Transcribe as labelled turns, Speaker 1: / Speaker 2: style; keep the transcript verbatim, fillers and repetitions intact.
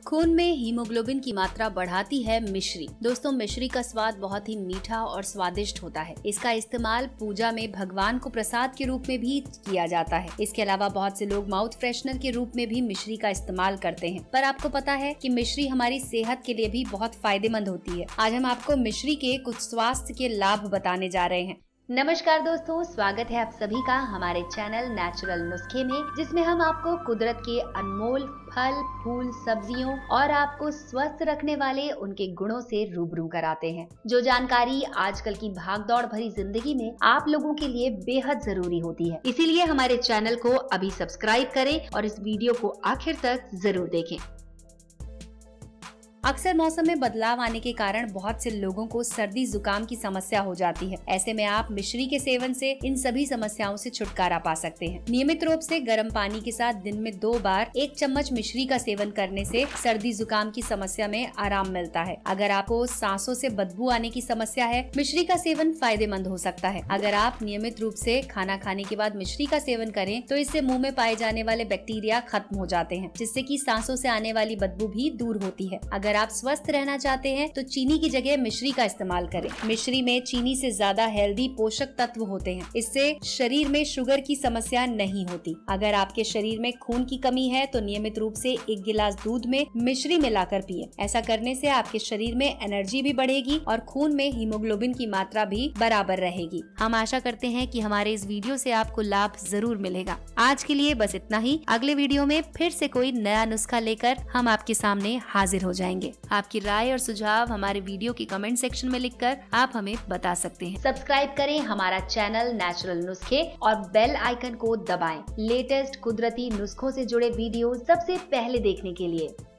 Speaker 1: खून में हीमोग्लोबिन की मात्रा बढ़ाती है मिश्री। दोस्तों, मिश्री का स्वाद बहुत ही मीठा और स्वादिष्ट होता है। इसका इस्तेमाल पूजा में भगवान को प्रसाद के रूप में भी किया जाता है। इसके अलावा बहुत से लोग माउथ फ्रेशनर के रूप में भी मिश्री का इस्तेमाल करते हैं। पर आपको पता है कि मिश्री हमारी सेहत के लिए भी बहुत फायदेमंद होती है। आज हम आपको मिश्री के कुछ स्वास्थ्य के लाभ बताने जा रहे हैं। नमस्कार दोस्तों, स्वागत है आप सभी का हमारे चैनल नेचुरल नुस्खे में, जिसमें हम आपको कुदरत के अनमोल फल, फूल, सब्जियों और आपको स्वस्थ रखने वाले उनके गुणों से रूबरू कराते हैं। जो जानकारी आजकल की भागदौड़ भरी जिंदगी में आप लोगों के लिए बेहद जरूरी होती है। इसीलिए हमारे चैनल को अभी सब्सक्राइब करें और इस वीडियो को आखिर तक जरूर देखें। अक्सर मौसम में बदलाव आने के कारण बहुत से लोगों को सर्दी जुकाम की समस्या हो जाती है। ऐसे में आप मिश्री के सेवन से इन सभी समस्याओं से छुटकारा पा सकते हैं। नियमित रूप से गर्म पानी के साथ दिन में दो बार एक चम्मच मिश्री का सेवन करने से सर्दी जुकाम की समस्या में आराम मिलता है। अगर आपको सांसों से बदबू आने की समस्या है, मिश्री का सेवन फायदेमंद हो सकता है। अगर आप नियमित रूप से खाना खाने के बाद मिश्री का सेवन करें तो इससे मुंह में पाए जाने वाले बैक्टीरिया खत्म हो जाते हैं, जिससे कि सांसों से आने वाली बदबू भी दूर होती है। अगर अगर आप स्वस्थ रहना चाहते हैं तो चीनी की जगह मिश्री का इस्तेमाल करें। मिश्री में चीनी से ज्यादा हेल्दी पोषक तत्व होते हैं। इससे शरीर में शुगर की समस्या नहीं होती। अगर आपके शरीर में खून की कमी है तो नियमित रूप से एक गिलास दूध में मिश्री मिलाकर पिए। ऐसा करने से आपके शरीर में एनर्जी भी बढ़ेगी और खून में हीमोग्लोबिन की मात्रा भी बराबर रहेगी। हम आशा करते हैं कि हमारे इस वीडियो से आपको लाभ जरूर मिलेगा। आज के लिए बस इतना ही। अगले वीडियो में फिर से कोई नया नुस्खा लेकर हम आपके सामने हाजिर हो जाएंगे। आपकी राय और सुझाव हमारे वीडियो की कमेंट सेक्शन में लिखकर आप हमें बता सकते हैं। सब्सक्राइब करें हमारा चैनल नेचुरल नुस्खे और बेल आइकन को दबाएं लेटेस्ट कुदरती नुस्खों से जुड़े वीडियो सबसे पहले देखने के लिए।